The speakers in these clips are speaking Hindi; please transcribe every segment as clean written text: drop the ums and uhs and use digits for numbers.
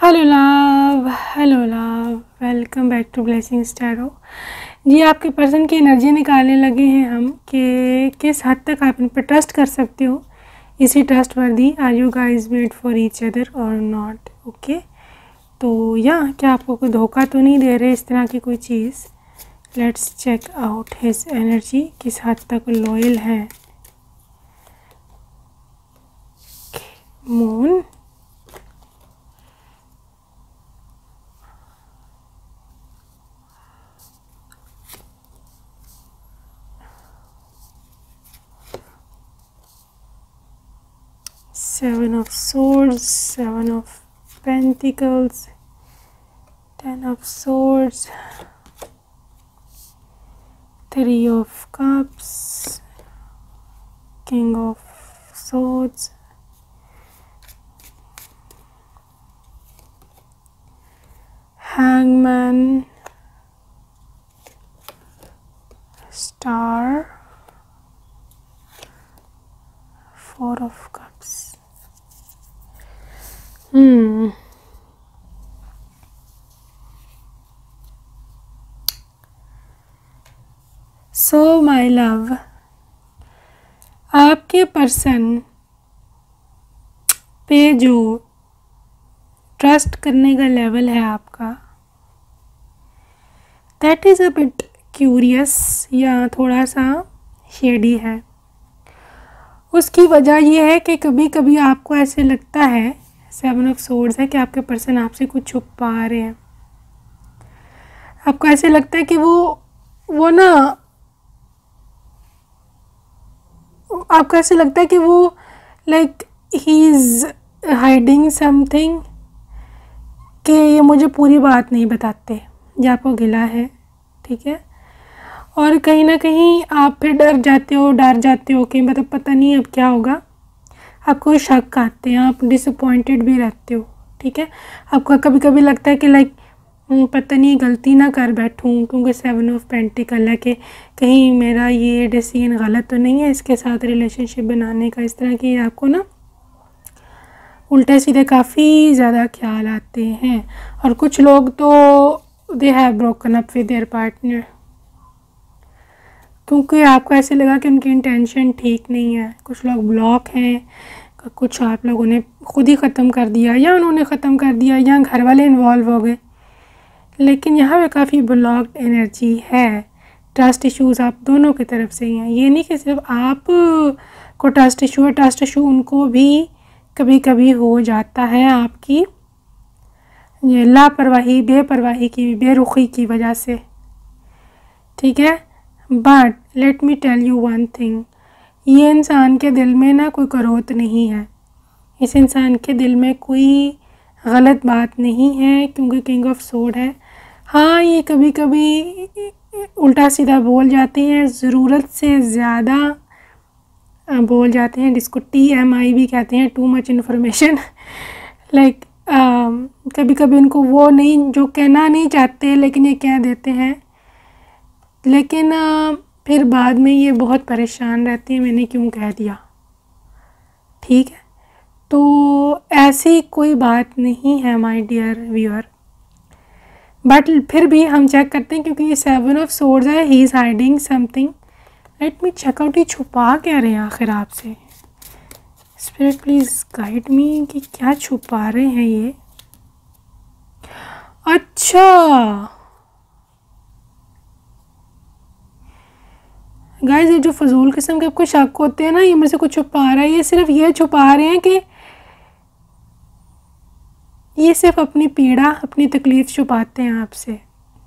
Hello love, welcome back to blessings tarot. जी, आपके पर्सन की एनर्जी निकालने लगे हैं हम कि किस हद तक आप इन पर ट्रस्ट कर सकते हो। इसी trustworthy are you guys made for each other और नॉट। ओके, तो या क्या आपको कोई धोखा तो नहीं दे रहे इस तरह की कोई चीज़। Let's check out his energy, किस हद तक लॉयल है। Moon, Seven of Swords, Seven of Pentacles, Ten of Swords, Three of Cups, King of Swords, Hangman, Star, Four of Cups. So my love, आपके पर्सन पे जो ट्रस्ट करने का लेवल है आपका, that is a bit curious या थोड़ा सा शेडी है। उसकी वजह यह है कि कभी कभी आपको ऐसे लगता है, सेवन ऑफ सोर्ड्स है, कि आपके पर्सन आपसे कुछ छुपा रहे हैं। आपको ऐसे लगता है कि वो ना, आपको ऐसे लगता है कि वो like he is hiding something, कि ये मुझे पूरी बात नहीं बताते, या आपको गिला है। ठीक है, और कहीं ना कहीं आप फिर डर जाते हो कि मतलब पता नहीं अब क्या होगा। आपको शक आते हैं, आप डिसअपॉइंटेड भी रहते हो। ठीक है, आपको कभी कभी लगता है कि लाइक पता नहीं गलती ना कर बैठूं, क्योंकि सेवन ऑफ पेंटिकल है कि कहीं मेरा ये डिसीजन गलत तो नहीं है इसके साथ रिलेशनशिप बनाने का। इस तरह की आपको ना उल्टे सीधे काफ़ी ज़्यादा ख्याल आते हैं। और कुछ लोग तो they have broken up with their partner, क्योंकि आपको ऐसे लगा कि उनकी इंटेंशन ठीक नहीं है। कुछ लोग ब्लॉक हैं, कुछ आप लोगों ने खुद ही ख़त्म कर दिया, या उन्होंने ख़त्म कर दिया, या घर वाले इन्वॉल्व हो गए। लेकिन यहाँ पे काफ़ी ब्लॉक्ड एनर्जी है। ट्रस्ट इश्यूज़ आप दोनों की तरफ से ही हैं। ये नहीं कि सिर्फ आप को ट्रस्ट इशू है, ट्रस्ट इशू उनको भी कभी कभी हो जाता है आपकी ये लापरवाही, बेपरवाही की, बेरुखी की वजह से। ठीक है, but let me tell you one thing, ये इंसान के दिल में ना कोई करोत नहीं है। इस इंसान के दिल में कोई गलत बात नहीं है, क्योंकि किंग ऑफ सोर्ड है। हाँ, ये कभी कभी उल्टा सीधा बोल जाते हैं, ज़रूरत से ज़्यादा बोल जाते हैं, जिसको TMI भी कहते हैं, टू मच इन्फॉर्मेशन। लाइक कभी कभी उनको वो नहीं जो कहना नहीं चाहते, लेकिन ये कह देते हैं। लेकिन फिर बाद में ये बहुत परेशान रहती है, मैंने क्यों कह दिया। ठीक है, तो ऐसी कोई बात नहीं है माय डियर व्यूअर। बट फिर भी हम चेक करते हैं, क्योंकि ये सेवन ऑफ सोर्ड्स है, he is hiding something. Let me check out, ये छुपा क्या रहे हैं आखिर आपसे। स्पिरिट प्लीज़ गाइड मी कि क्या छुपा रहे हैं ये। अच्छा गाइस, ये जो फजूल किस्म के आपको शक होते हैं ना, ये मेरे से कुछ छुपा रहा है, ये सिर्फ ये छुपा रहे हैं कि ये सिर्फ अपनी पीड़ा, अपनी तकलीफ़ छुपाते हैं आपसे।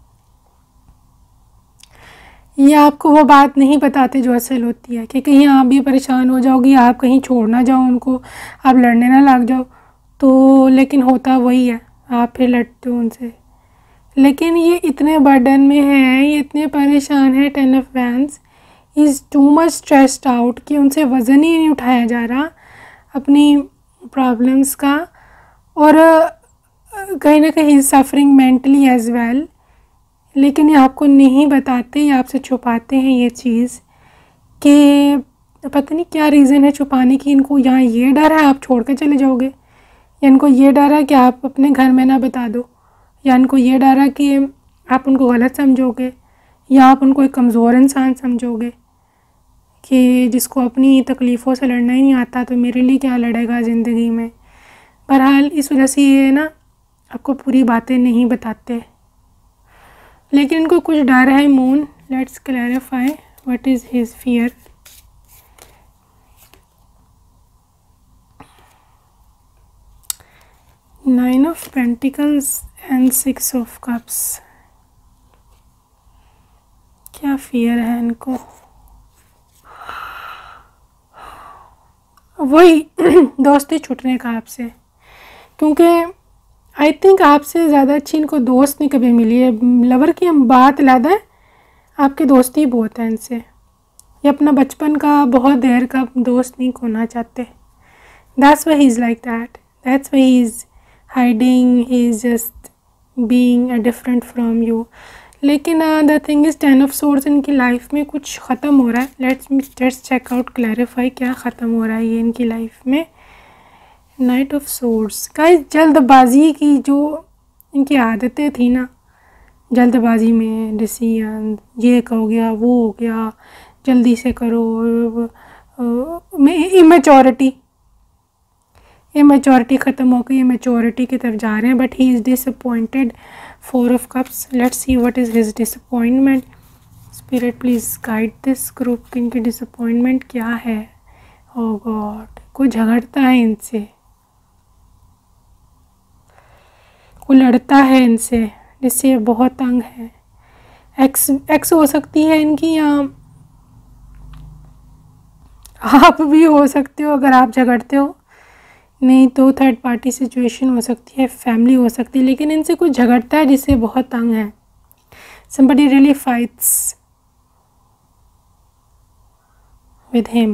ये आपको वो बात नहीं बताते जो असल होती है, कि कहीं आप भी परेशान हो जाओगी, आप कहीं छोड़ ना जाओ उनको, आप लड़ने ना लग जाओ। तो लेकिन होता वही है, आप फिर लड़ते हो उनसे। लेकिन ये इतने बर्डन में है, ये इतने परेशान है, 10 of wands, is too much stressed out, कि उनसे वज़न ही नहीं उठाया जा रहा अपनी प्रॉब्लम्स का। और कहीं ना कहीं सफरिंग मेंटली एज वेल। लेकिन ये आपको नहीं बताते, ये आपसे छुपाते हैं ये चीज़, कि पता नहीं क्या रीज़न है छुपाने की इनको। यहाँ ये डर है आप छोड़ कर चले जाओगे, या इनको ये डर है कि आप अपने घर में ना बता दो, या इनको ये डर है कि आप उनको गलत समझोगे, या आप उनको एक कमज़ोर इंसान समझोगे कि जिसको अपनी तकलीफ़ों से लड़ना ही नहीं आता तो मेरे लिए क्या लड़ेगा ज़िंदगी में। बहरहाल इस वजह से ये ना आपको पूरी बातें नहीं बताते, लेकिन इनको कुछ डर है। Moon, let's clarify what is his fear. Nine of pentacles and six of cups, क्या फियर है इनको? वही दोस्ती छूटने का आपसे, क्योंकि आई थिंक आपसे ज़्यादा अच्छी इनको दोस्त नहीं कभी मिली है। लवर की हम बात अलग है, आपकी दोस्ती बहुत है इनसे। ये अपना बचपन का बहुत देर का दोस्त नहीं खोना चाहते। That's why he is like that, that's why he is hiding, he is just being different from you. लेकिन the thing is 10 of swords इनकी लाइफ में कुछ ख़त्म हो रहा है। लेट्स चेक आउट, क्लैरिफाई क्या ख़त्म हो रहा है ये इनकी लाइफ में। नाइट ऑफ सोर्ड्स, गाइस जल्दबाजी की जो इनकी आदतें थी ना, जल्दबाजी में डिसीजन, ये हो गया वो हो गया, जल्दी से करो, इमेच्योरिटी ख़त्म हो गई, मैच्योरिटी की तरफ जा रहे हैं। But he is disappointed. 4 of cups, let's see what is his disappointment. Spirit please guide this group, कि इनकी डिसअपॉइंटमेंट क्या है। ओह गॉड, कोई झगड़ता है इनसे, कोई लड़ता है इनसे जिससे ये बहुत तंग है। एक्स हो सकती है इनकी, या आप भी हो सकते हो अगर आप झगड़ते हो, नहीं तो थर्ड पार्टी सिचुएशन हो सकती है, फैमिली हो सकती है। लेकिन इनसे कुछ झगड़ता है जिससे बहुत तंग है। somebody really fights with him,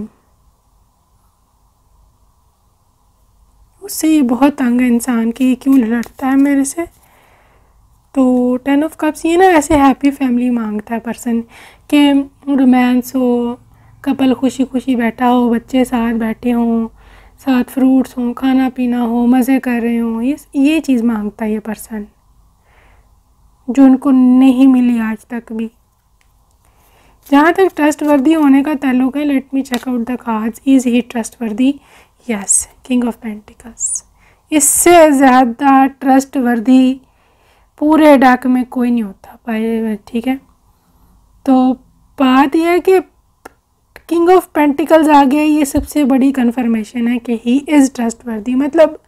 उससे ये बहुत तंग है इंसान कि क्यों लड़ता है मेरे से। तो 10 ऑफ कप्स, ये ना ऐसे हैप्पी फैमिली मांगता है पर्सन, कि रोमांस हो, कपल खुशी खुशी बैठा हो, बच्चे साथ बैठे हों, साथ फ्रूट्स हों, खाना पीना हो, मज़े कर रहे हों। ये चीज़ मांगता है ये पर्सन, जो उनको नहीं मिली आज तक भी। जहाँ तक ट्रस्टवर्दी होने का ताल्लुक है, let me check out the cards. Is he trustworthy? Yes, king of pentacles. इससे ज़्यादा ट्रस्टवर्दी पूरे डेक में कोई नहीं होता भाई, ठीक है। तो बात यह है कि किंग ऑफ पेंटिकल्स आ गया, ये सबसे बड़ी कन्फर्मेशन है कि ही इज़ ट्रस्टवर्दी। मतलब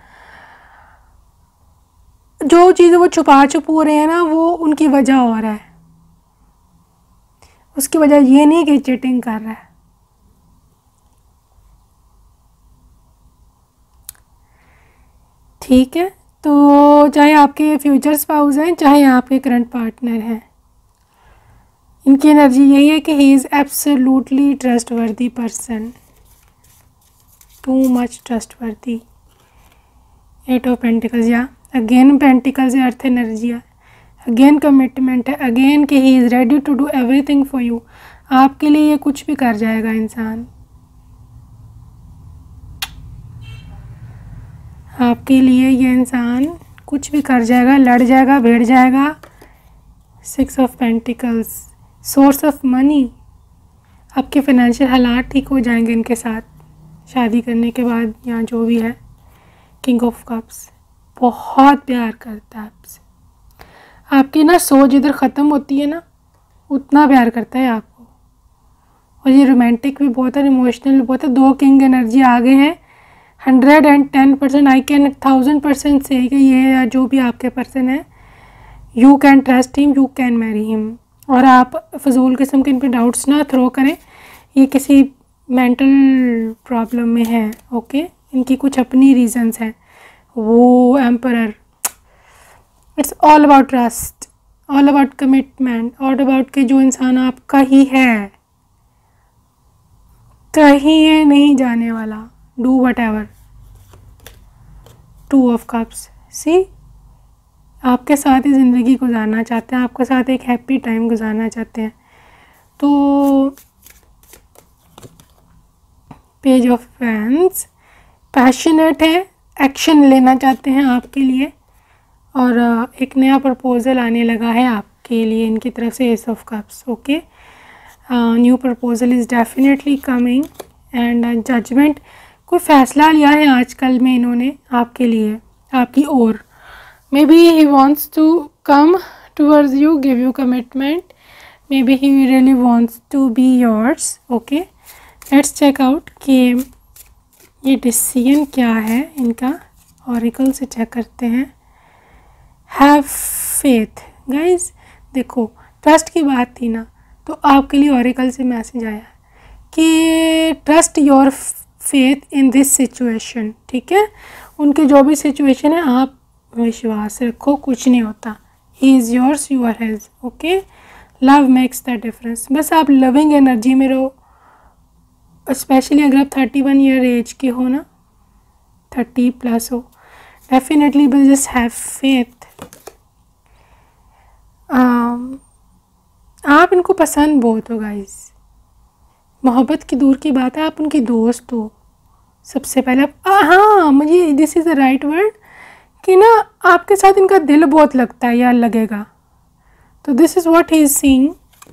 जो चीज़ें वो छुपा रहे हैं ना, वो उनकी वजह और है, उसकी वजह ये नहीं कि चीटिंग कर रहा है। ठीक है, तो चाहे आपके फ्यूचर स्पाउस हैं, चाहे आपके करंट पार्टनर हैं, इनकी एनर्जी यही है कि he is absolutely trustworthy person, too much trustworthy. 8 of pentacles, या अगेन पेंटिकल्स या अर्थ एनर्जी है, अगेन कमिटमेंट है, अगेन कि he is ready to do everything for you. आपके लिए ये कुछ भी कर जाएगा इंसान, आपके लिए ये इंसान कुछ भी कर जाएगा, लड़ जाएगा, भिड़ जाएगा। 6 of pentacles, source of money, आपके फाइनेंशियल हालात ठीक हो जाएंगे इनके साथ शादी करने के बाद, या जो भी है। किंग ऑफ कप्स, बहुत प्यार करता है आपसे। आपकी ना सोच इधर ख़त्म होती है ना, उतना प्यार करता है आपको। और ये रोमांटिक भी बहुत है, इमोशनल भी बहुत है। 2 किंग एनर्जी आ गए हैं। 110%, आई कैन 1000% से कि ये जो भी आपके पर्सन है, you can trust him, you can marry him. और आप फजूल किस्म के इन पर डाउट्स ना थ्रो करें, ये किसी मेंटल प्रॉब्लम में है, ओके। इनकी कुछ अपनी रीजंस हैं। वो emperor, it's all about trust, all about commitment, all about कि जो इंसान आपका ही है, कहीं ये नहीं जाने वाला, do whatever. 2 of cups, see आपके साथ ही ज़िंदगी गुजारना चाहते हैं, आपके साथ एक हैप्पी टाइम गुजारना चाहते हैं। तो पेज ऑफ फैंस, पैशनेट है, एक्शन लेना चाहते हैं आपके लिए, और एक नया प्रपोज़ल आने लगा है आपके लिए इनकी तरफ से, ace of cups. Okay, new proposal is definitely coming and judgement, कोई फ़ैसला लिया है आजकल में इन्होंने आपके लिए, आपकी ओर। Maybe he wants to come towards you, give you commitment, maybe he really wants to be yours. Okay, let's check out कि ये डिसीजन क्या है इनका, ऑरिकल से चेक करते हैं। हैव फेथ गाइज, देखो ट्रस्ट की बात थी ना, तो आपके लिए ऑरिकल से मैसेज आया कि trust your faith in this situation. ठीक है, उनके जो भी सिचुएशन है आप विश्वास रखो, कुछ नहीं होता। He is yours, you are his. Okay, love makes the difference, बस आप लविंग एनर्जी में रहो, स्पेशली अगर आप 31 ईयर एज के हो ना, 30+ हो, डेफिनेटली बस जस्ट हैव फेथ। आप इनको पसंद बहुत हो गाइस, मोहब्बत की दूर की बात है, आप उनकी दोस्त हो सबसे पहले। हाँ, मुझे this is the right word कि ना आपके साथ इनका दिल बहुत लगता है या लगेगा, तो this is what he is seeing.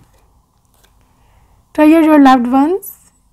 Treasure your loved ones.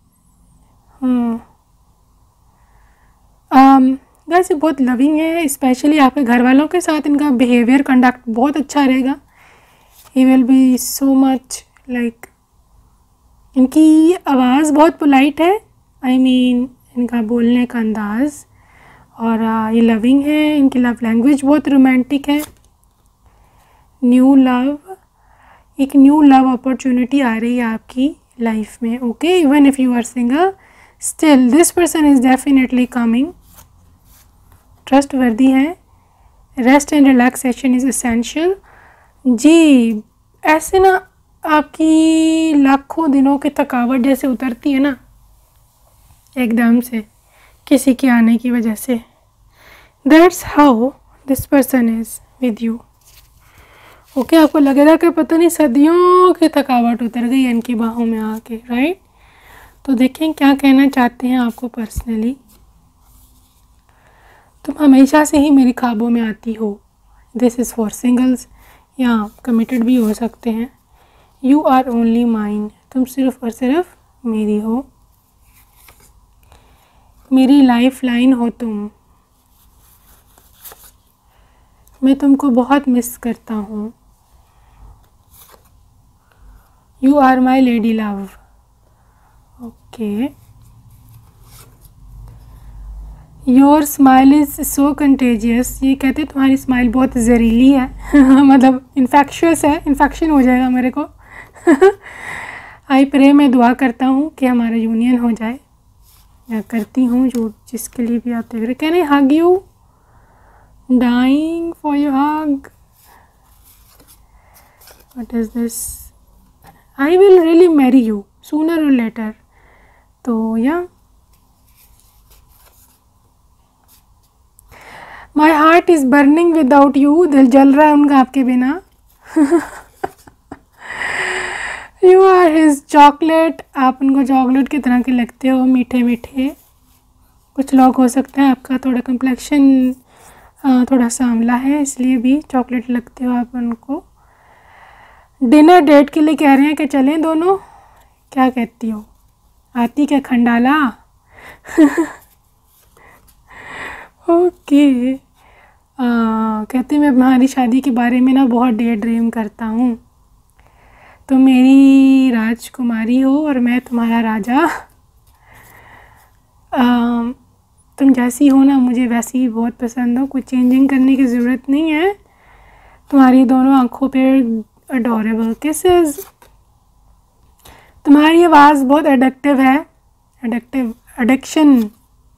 Guys ये बहुत लविंग है, स्पेशली आपके घर वालों के साथ इनका बिहेवियर, कंडक्ट बहुत अच्छा रहेगा। He will be so much like, इनकी आवाज़ बहुत पोलाइट है, आई मीन इनका बोलने का अंदाज़, और ये लविंग है, इनकी लव लैंग्वेज बहुत रोमांटिक है। न्यू लव, एक न्यू लव अपॉर्चुनिटी आ रही है आपकी लाइफ में। Okay, even if you are single, still this person is definitely coming, trustworthy है। Rest and relaxation is essential. जी, ऐसे ना आपकी लाखों दिनों की थकावट जैसे उतरती है ना एकदम से किसी के आने की वजह से, that's how this person is with you. Okay, आपको लगेगा कि पता नहीं सदियों की थकावट उतर गई है इनकी बाहों में आके, राइट। तो देखें क्या कहना चाहते हैं आपको पर्सनली। तुम हमेशा से ही मेरी ख्वाबों में आती हो, दिस इज़ फॉर सिंगल्स, या कमिटेड भी हो सकते हैं। यू आर ओनली माइन, तुम सिर्फ और सिर्फ मेरी हो, मेरी लाइफ लाइन हो तुम, मैं तुमको बहुत मिस करता हूँ। You are my lady love. Okay, your smile is so contagious, ये कहते तुम्हारी स्माइल बहुत जहरीली है मतलब इन्फेक्शियस है, इन्फेक्शन हो जाएगा मेरे को आई प्रे, मैं दुआ करता हूँ कि हमारा यूनियन हो जाए, या करती हूँ जो जिसके लिए भी आप देख रहे। Can I hug you, dying for your hug, what is this, I will really marry you sooner or later. तो या my heart is burning without you, दिल जल रहा है उनका आपके बिना यू आर हिज चॉकलेट, आप उनको चॉकलेट की तरह के लगते हो, मीठे मीठे। कुछ लोग हो सकता है आपका थोड़ा कम्प्लेक्शन थोड़ा सांवला है, इसलिए भी चॉकलेट लगते हो आप उनको। डिनर डेट के लिए कह रहे हैं कि चलें दोनों, क्या कहती हो, आती क्या खंडाला ओके, कहते मैं तुम्हारी शादी के बारे में ना बहुत डे ड्रीम करता हूँ, तुम मेरी राजकुमारी हो और मैं तुम्हारा राजा, तुम जैसी हो ना मुझे वैसी ही बहुत पसंद हो, कुछ चेंजिंग करने की ज़रूरत नहीं है, तुम्हारी दोनों आँखों पे अडोरेबल किसेस, तुम्हारी आवाज़ बहुत एडिक्टिव है, एडिक्शन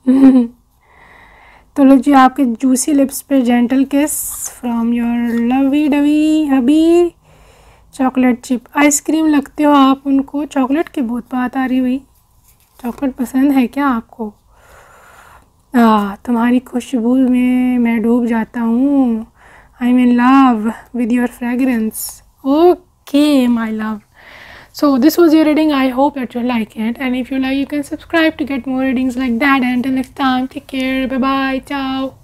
तो लो जी आपके जूसी लिप्स पे gentle kiss from your lovey dovey hubby, chocolate chip ice cream लगते हो आप उनको, चॉकलेट की बहुत बात आ रही हुई, चॉकलेट पसंद है क्या आपको, तुम्हारी खुशबू में मैं डूब जाता हूँ, I am in love with your fragrance. Okay my love, So this was your reading. I hope that you like it, and if you like, you can subscribe to get more readings like that. And until next time, take care. Bye bye. Ciao.